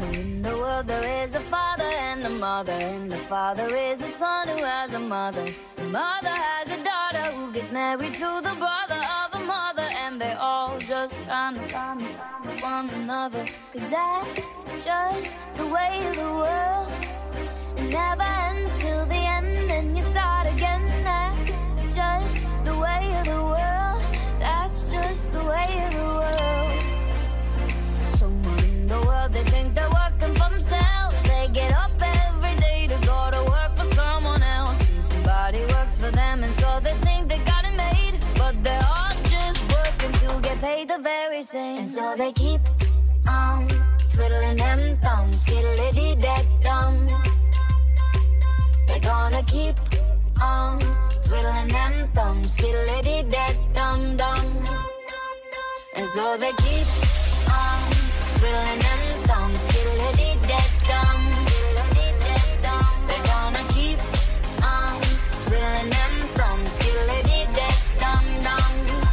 Somewhere in the world there is a father and a mother, and the father is a son who has a mother. The mother has a daughter who gets married to the brother of a mother, and they're all just trying to find one another. 'Cause that's just the way of the world. It never ends till the end, and you start again. That's just the way of the world. That's just the way of the world. Somewhere in the world they think they're working for themselves. They get up every day to go to work for someone else, and somebody works for them, and so they think they got it made. But they're all just working to get paid the very same. And so they keep on twiddling them thumbs, skiddly-dee-dee-dum. They're gonna keep on twiddling them thumbs, skiddly-dee-dee-dum-dum. And so they keep on twiddling them thumbs, skiddly-dee-dee-dum. They're gonna keep on twiddling them thumbs, skiddly-dee-dee-dum-dum.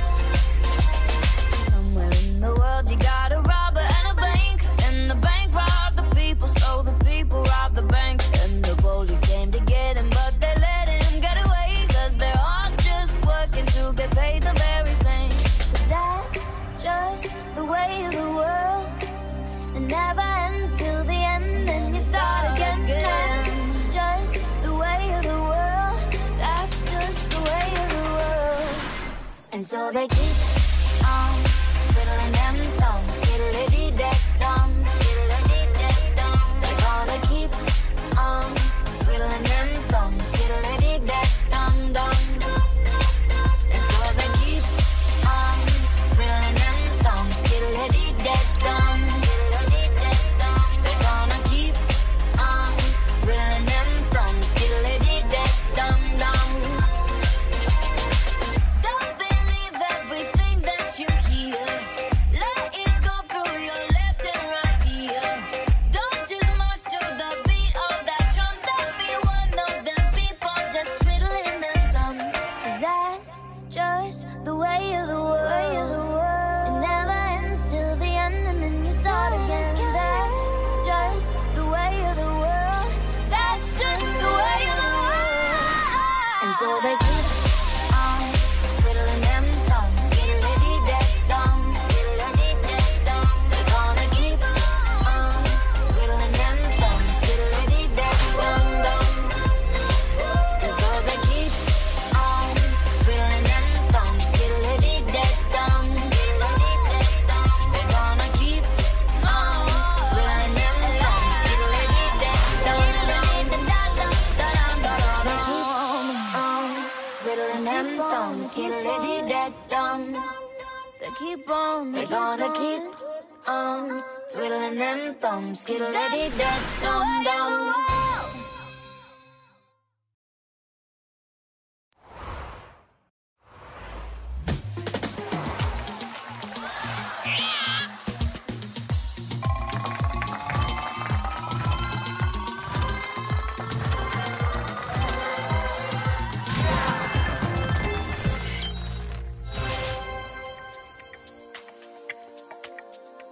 Somewhere in the world you got a robber and a bank, and the bank robbed the people, so the people robbed the bank. And the police came to get him, but they let him get away, 'cause they're all just working to get paid the very same. 'Cause that's just the way of the world. It never ends till the end, and you start again. That's just the way of the world. That's just the way of the world. And so they keep on twiddling them thumbs, skiddly-dee-dee-dum. They're gonna keep on twiddling them thumbs, skiddly-dee-dee-dum-dum. And so they keep on twiddling them thumbs, skiddly-dee-dee-dum. They're gonna keep on twiddling them thumbs, skiddly-dee-dee-dum-dum. Don't believe everything that you hear. Let it go through your left and right ear. Don't just march to the beat of that drum. Don't be one of them people just twiddling them thumbs. 'Cause that's just the way of the world. It never ends till the end, and then you start again. That's just the way of the world. That's just the way of the world. And so they keep on twiddling them thumbs, skiddly-dee-dee-dum. They're gonna keep on twiddling them thumbs, skiddly-dee-dee-dum-dum. And so they keep on twiddling them thumbs, skiddly-dee-dee-dum. They're gonna keep on twiddling them thumbs, skiddly-dee-dee-dum. Twiddling them thumbs, skiddly-dee-dee-dum. They keep on, they're gonna keep on twiddling them thumbs, skiddly-dee-dee-dum-dum.